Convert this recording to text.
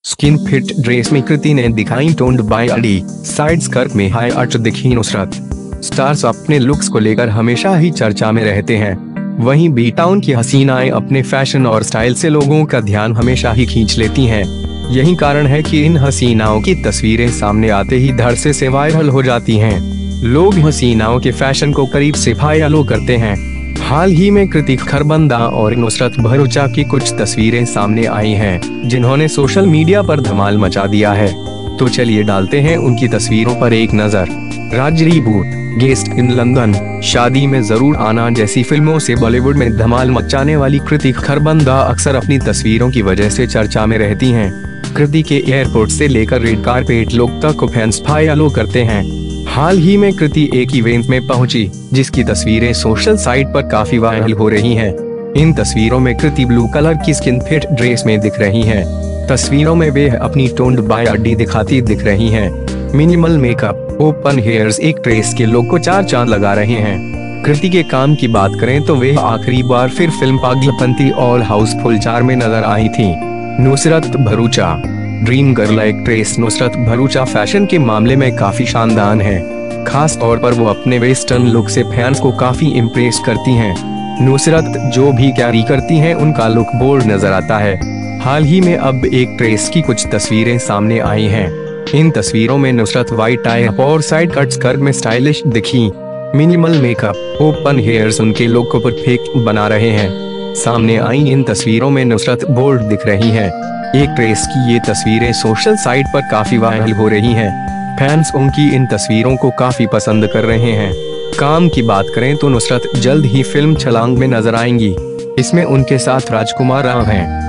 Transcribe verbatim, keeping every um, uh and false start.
Skin fit dress में कृति ने दिखाई टोन्ड बॉडी, साइड स्कर्ट में हाई आर्च दिखी नुसरत। स्टार्स अपने लुक्स को लेकर हमेशा ही चर्चा में रहते हैं। वहीं बी टाउन की हसीनाएं अपने फैशन और स्टाइल से लोगों का ध्यान हमेशा ही खींच लेती हैं। यही कारण है कि इन हसीनाओं की तस्वीरें सामने आते ही धड़से से वायरल हो जाती हैं। लोग हसीनाओं के फैशन को करीब से फॉलो करते हैं। हाल ही में कृति खरबंदा और नुसरत भरूचा की कुछ तस्वीरें सामने आई हैं, जिन्होंने सोशल मीडिया पर धमाल मचा दिया है। तो चलिए डालते हैं उनकी तस्वीरों पर एक नजर। Raj reboot, guest in London, शादी में जरूर आना जैसी फिल्मों से बॉलीवुड में धमाल मचाने वाली कृति खरबंदा अक्सर अपनी तस्वीरों की वजह से चर्चा में रहती हैं। कृति के एयरपोर्ट से लेकर रेड कारपेट लुक तक को फैंस फॉलो करते हैं। हाल ही में कृति एक इवेंट में पहुंची, जिसकी तस्वीरें सोशल साइट पर काफी वायरल हो रही हैं। इन तस्वीरों में कृति ब्लू कलर की स्किन फिट ड्रेस में दिख रही हैं। तस्वीरों में वे अपनी टोन्ड बॉडी दिखाती दिख रही हैं। मिनिमल मेकअप, ओपन हेयर्स एक ड्रेस के लुक को चार चांद लगा रहे हैं। कृति के काम की बात करें तो वे आखिरी बार फिर फिल्म पागलपंती और हाउसफुल चार में नजर आई थी। Nushrat Bharucha, dream girl actress Nushrat Bharucha fashion के मामले में काफी शानदार है। खास तौर पर वो अपने वेस्टर्न लुक से फैंस को काफी इम्प्रेस करती हैं। नुसरत जो भी कैरी करती हैं उनका लुक बोल्ड नजर आता है। हाल ही में अब एक ड्रेस की कुछ तस्वीरें सामने आई हैं। इन तस्वीरों में नुसरत व्हाइट टाई और साइड कट स्कर्ट में स्टाइलिश दिखी। मिनिमल मेकअप, ओपन हेयर्स उनके लुक को परफेक्ट बना रहे हैं। सामने आई इन तस्वीरों में नुसरत बोल्ड दिख रही हैं। एक ड्रेस की ये तस्वीरें सोशल साइट पर काफी वायरल हो रही हैं। फैंस उनकी इन तस्वीरों को काफी पसंद कर रहे हैं। काम की बात करें तो नुसरत जल्द ही फिल्म छलांग में नजर आएंगी। इसमें उनके साथ राजकुमार राव हैं।